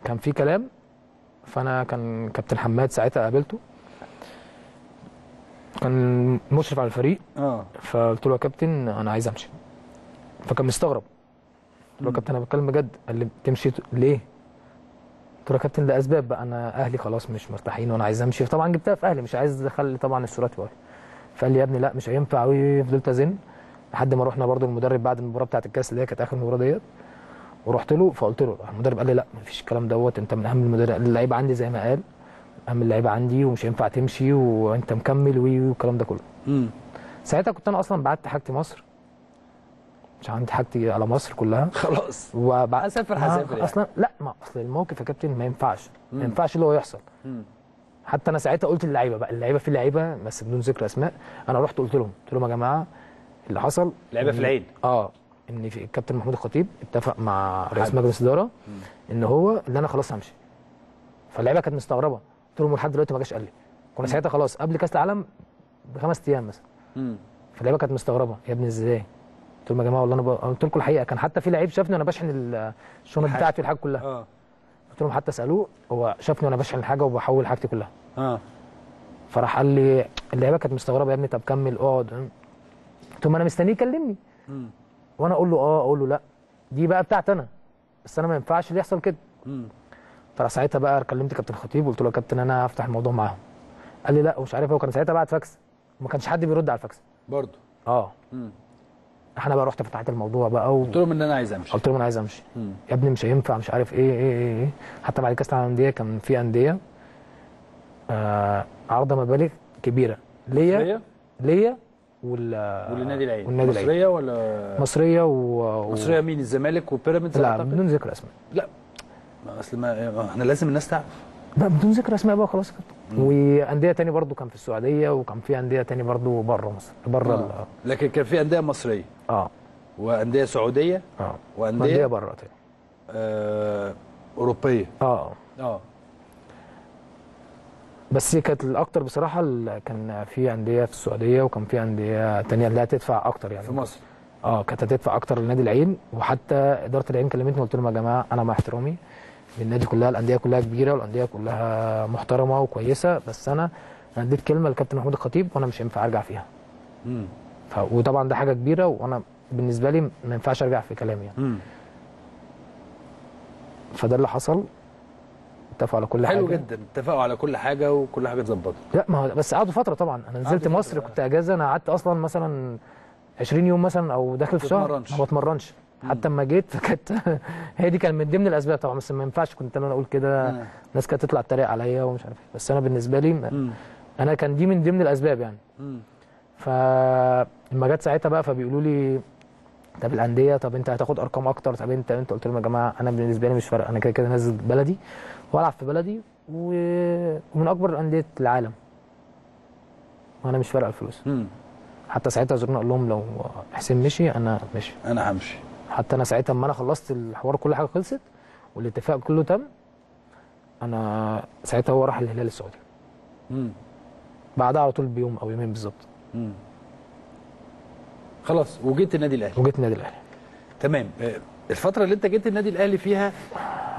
كان في كلام. فانا كان كابتن حماد ساعتها قابلته، كان مشرف على الفريق. فقلت له يا كابتن انا عايز امشي. فكان مستغرب. قلت له يا كابتن انا بتكلم بجد. قال لي تمشي ليه؟ قلت له يا كابتن لاسباب بقى، انا اهلي خلاص مش مرتاحين وانا عايز امشي. طبعا جبتها في اهلي، مش عايز اخلي طبعا الصورات واقفه. فقال لي يا ابني لا مش هينفع قوي. فضلت ازن لحد ما رحنا برده المدرب بعد المباراه بتاعه الكاس اللي هي كانت اخر مباراه ديت، ورحت له. فقلت له المدرب قال لي لا مفيش الكلام دوت، انت من اهم اللعيبه عندي زي ما قال، اهم اللعيبه عندي ومش هينفع تمشي وانت مكمل والكلام ده كله. ساعتها كنت انا اصلا بعت حاجتي مصر، مش عندي حاجتي على مصر كلها خلاص. هسافر يعني. اصلا لا، ما اصل الموقف يا كابتن ما ينفعش، ما ينفعش اللي هو يحصل. حتى انا ساعتها قلت للعيبه بقى، اللعيبه في لعيبه بس بدون ذكر اسماء، انا رحت قلت لهم يا جماعه اللي حصل لعيبه في العين ان في الكابتن محمود الخطيب اتفق مع رئيس مجلس الاداره ان هو اللي انا خلاص همشي. فاللعيبه كانت مستغربه. قلت لهم لحد دلوقتي ما جاش قال لي. كنا ساعتها خلاص قبل كاس العالم ب5 ايام مثلا. فاللعيبه كانت مستغربه، يا ابني ازاي؟ قلت لهم يا جماعه والله انا قلت لكم الحقيقه. كان حتى في لعيب شافني وانا بشحن الشنط بتاعتي والحاجه كلها. قلت لهم حتى سالوه، هو شافني وانا بشحن الحاجه وبحول حاجتي كلها. فراح قال لي اللعيبه كانت مستغربه، يا ابني طب كمل اقعد. قلت لهم انا مستنيه يكلمني وانا اقول له اقول له لا، دي بقى بتاعتي انا، بس انا ما ينفعش اللي يحصل كده. فراح ساعتها بقى كلمت كابتن الخطيب وقلت له يا كابتن انا هفتح الموضوع معاهم. قال لي لا ومش عارف ايه، وكان ساعتها بعت فاكس وما كانش حد بيرد على الفاكس برضه. احنا بقى رحت فتحت الموضوع بقى قلت لهم ان انا عايز امشي. قلت لهم انا عايز امشي. يا ابني مش هينفع مش عارف ايه. حتى بعد كاس العالم للانديه كان في انديه عارضه مبالغ كبيره ليا والنادي العين. والنادي مصريه ولا مصريه مصريه مين؟ الزمالك وبيراميدز؟ لا بدون ذكر اسماء. لا اصل ما احنا لازم الناس تعرف. لا بدون ذكر اسماء بقى خلاص كده. وانديه تاني برضو كان في السعوديه، وكان في انديه تاني برضو بره مصر بره لكن كان في انديه مصريه وانديه سعوديه وانديه بره تاني اوروبيه بس كانت الاكتر بصراحه كان في انديه في السعوديه، وكان في انديه تانيه اللي هتدفع اكتر يعني في مصر. كانت هتدفع اكتر لنادي العين. وحتى اداره العين كلمتني وقلت لهم يا جماعه انا مع احترامي للنادي كلها، الانديه كلها كبيره والانديه كلها محترمه وكويسه، بس انا اديت كلمه للكابتن محمود الخطيب وانا مش هينفع ارجع فيها. وطبعا ده حاجه كبيره، وانا بالنسبه لي ما ينفعش ارجع في كلامي يعني. فده اللي حصل. اتفقوا على كل حاجه. حلو جدا، اتفقوا على كل حاجه وكل حاجه اتظبطت. لا ما بس قعدوا فتره طبعا. انا نزلت مصر كنت اجازه، انا قعدت اصلا مثلا 20 يوم مثلا او داخل في شهر ما بتمرنش. حتى اما جيت فكانت هي دي كان من ضمن الاسباب طبعا، بس ما ينفعش كنت انا اقول كده. الناس كانت تطلع تتريق عليا ومش عارف ايه، بس انا بالنسبه لي انا كان دي من ضمن الاسباب يعني. فلما جت ساعتها بقى فبيقولوا لي طب الانديه، طب انت هتاخد ارقام اكتر، طب انت قلت لهم يا جماعه انا بالنسبه لي مش فارق، انا كده كده نازل بلدي والعب في بلدي ومن اكبر انديه العالم، وانا مش فارقه الفلوس. حتى ساعتها زرنا قال لهم لو حسين مشي انا ماشي، انا همشي. حتى انا ساعتها لما انا خلصت الحوار كل حاجه خلصت والاتفاق كله تم، انا ساعتها هو راح الهلال السعودي. بعدها على طول بيوم او يومين بالظبط. خلاص وجيت النادي الاهلي. وجيت النادي الاهلي. تمام. الفتره اللي انت جيت النادي الاهلي فيها